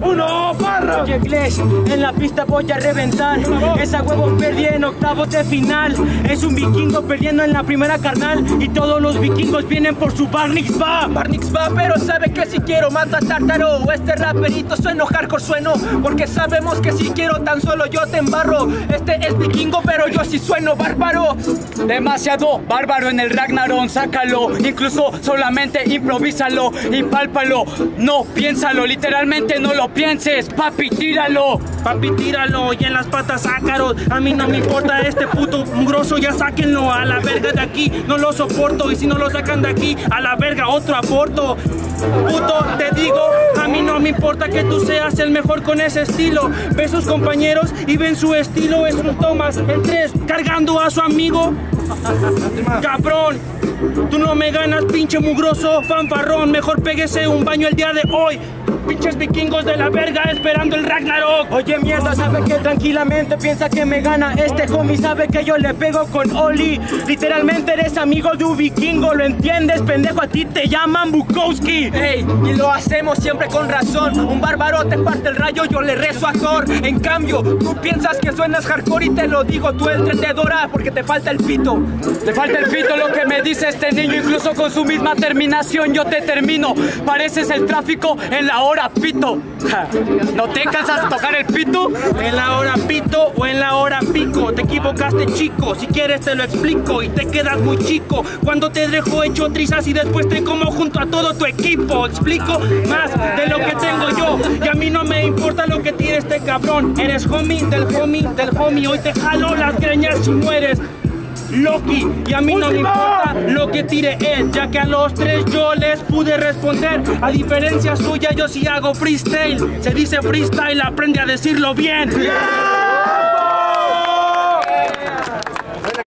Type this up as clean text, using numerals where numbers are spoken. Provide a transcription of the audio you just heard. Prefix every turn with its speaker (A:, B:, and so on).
A: 1, barra.
B: Oye, Glash, en la pista voy a reventar. Esa huevo perdí en octavos de final. Es un vikingo perdiendo en la primera, carnal. Y todos los vikingos vienen por su Bar Mitzvah.
C: Bar Mitzvah, pero sabe que si quiero mato a Tártaro. Este raperito sueno hardcore, sueno porque sabemos que si quiero tan solo yo te embarro. Este es vikingo, pero yo sí sueno bárbaro.
D: Demasiado bárbaro en el Ragnarok, sácalo. Incluso solamente improvísalo y pálpalo. No, piénsalo, literalmente no lo pienses. Papi, tíralo.
A: Papi, tíralo y en las patas sácaros. A mí no me importa este puto mugroso, ya sáquenlo a la verga de aquí. No lo soporto y si no lo sacan de aquí, a la verga otro aborto. Puto, te digo, a mí no me importa que tú seas el mejor con ese estilo. Ve sus compañeros y ven su estilo. Es un Thomas, el 3, cargando a su amigo. Cabrón, tú no me ganas, pinche mugroso, fanfarrón. Mejor péguese un baño el día de hoy. Pinches vikingos de la verga esperando el Ragnarok.
B: Oye, mierda, sabe que tranquilamente piensa que me gana. Este homie sabe que yo le pego con Oli. Literalmente eres amigo de un vikingo, ¿lo entiendes, pendejo? A ti te llaman Bukowski.
C: Ey, y lo hacemos siempre con razón. Un bárbaro te parte el rayo, yo le rezo a Thor. En cambio, tú piensas que suenas hardcore y te lo digo, tú entendedora, porque te falta el pito.
D: Te falta el pito, lo que me dice este niño. Incluso con su misma terminación yo te termino. Pareces el tráfico en la hora pito. ¿No te cansas de tocar el pito?
A: En la hora pito o en la hora pico. Te equivocaste, chico, si quieres te lo explico. Y te quedas muy chico cuando te dejo hecho trizas y después te como junto a todo tu equipo. Explico más de lo que tengo yo. Y a mí no me importa lo que tire este cabrón. Eres homie del homie del homie. Hoy te jalo las greñas si mueres Loki, y a mí no me importa lo que tire él, ya que a los 3 yo les pude responder. A diferencia suya yo sí hago freestyle. Se dice freestyle, aprende a decirlo bien.